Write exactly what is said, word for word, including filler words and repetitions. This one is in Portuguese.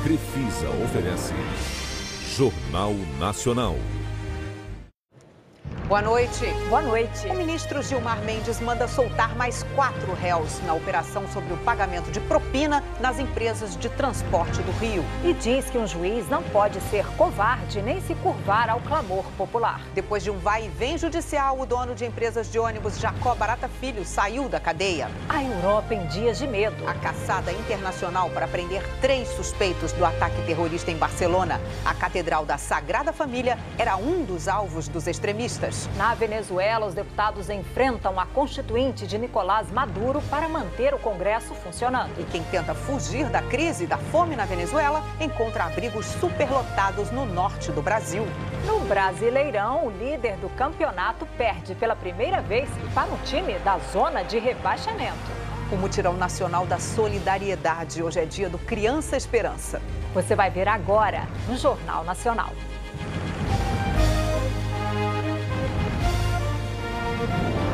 Crefisa oferece Jornal Nacional. Boa noite. Boa noite. O ministro Gilmar Mendes manda soltar mais quatro réus na operação sobre o pagamento de propina nas empresas de transporte do Rio. E diz que um juiz não pode ser covarde nem se curvar ao clamor popular. Depois de um vai e vem judicial, o dono de empresas de ônibus Jacó Barata Filho saiu da cadeia. A Europa em dias de medo. A caçada internacional para prender três suspeitos do ataque terrorista em Barcelona. A Catedral da Sagrada Família era um dos alvos dos extremistas. Na Venezuela, os deputados enfrentam a constituinte de Nicolás Maduro para manter o Congresso funcionando. E quem tenta fugir da crise e da fome na Venezuela encontra abrigos superlotados no norte do Brasil. No Brasileirão, o líder do campeonato perde pela primeira vez para um time da zona de rebaixamento. O Mutirão Nacional da Solidariedade. Hoje é dia do Criança Esperança. Você vai ver agora no Jornal Nacional. Thank you.